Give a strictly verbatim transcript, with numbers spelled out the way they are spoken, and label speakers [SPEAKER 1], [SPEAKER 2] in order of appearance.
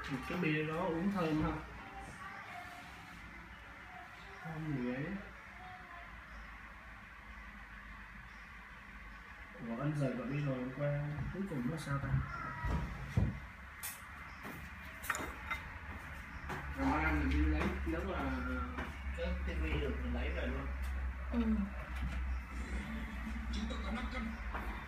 [SPEAKER 1] Một cái bia đó uống thơm ha. Thơm gì vậy? Ủa anh rời gọi đi rồi qua cuối cùng nó sao ta? Rồi mình đi lấy, nếu mà cái tivi được mình lấy về luôn.
[SPEAKER 2] Ừ.
[SPEAKER 3] Chúng ta có năm trăm